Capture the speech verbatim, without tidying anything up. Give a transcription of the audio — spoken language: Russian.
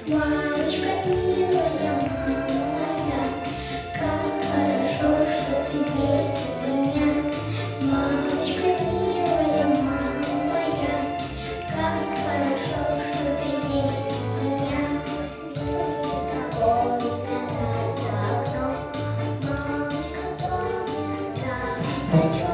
Мамочка милая, мама моя, как хорошо, что ты есть у меня. Мамочка милая, мама моя, как хорошо, что ты есть у меня. Тобой за окном, мамочка, помнишь,